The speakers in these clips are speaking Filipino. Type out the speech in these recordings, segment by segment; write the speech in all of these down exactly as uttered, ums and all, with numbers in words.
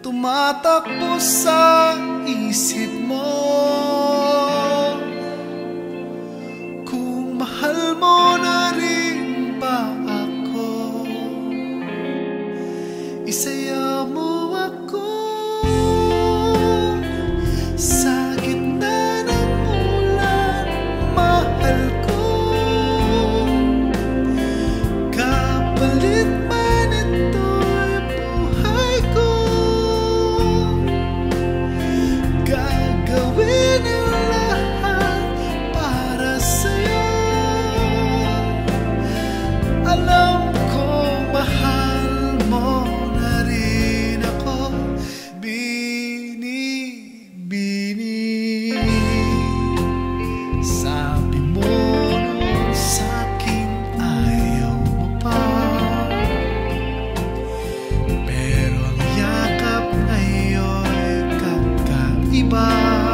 tumatakbo sa isip mo. Kung mahal mo na rin ba ako, isaya mo ako sa gitna ng ulan, mahal ko. Kapalit man ito'y buhay ko, gagawin ang lahat para sa'yo. Alam ko mahal mo na rin ako, Binibini. Sabi mo noon sa'kin ayaw mo pa, pero ang yakap ngayon'y kakaiba.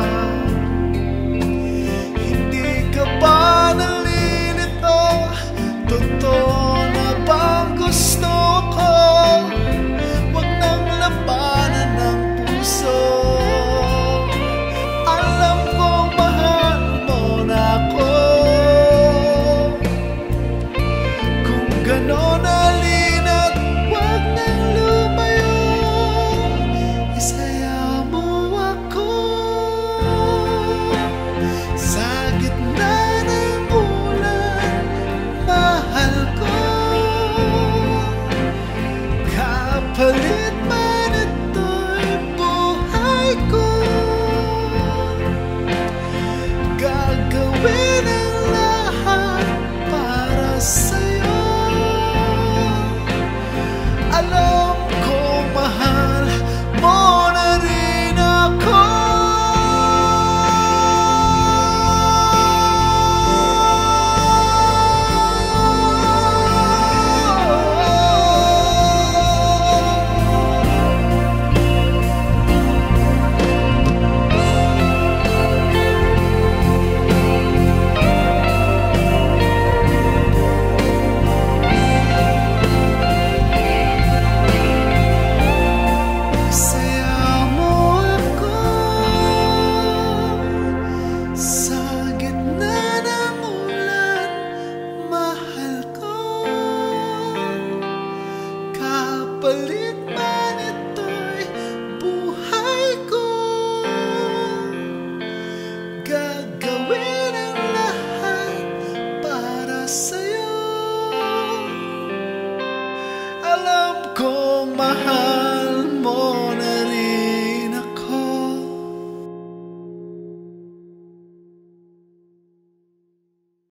Hindi ka ba nalilito? Totoo na bang gusto ko? Huwag nang labanan ng puso. Alam kong mahal mo na ako. Kung gano'n halina't huwag nang lumayo, isaya mo ako sa gitna ng ulan, mahal ko. Kapalit man ito'y buhay ko, gagawin ang lahat para sa'yo. Alam ko mahal mo na rin ako. Isaya mo ako sa gitna ng ulan, mahal ko. Kapalit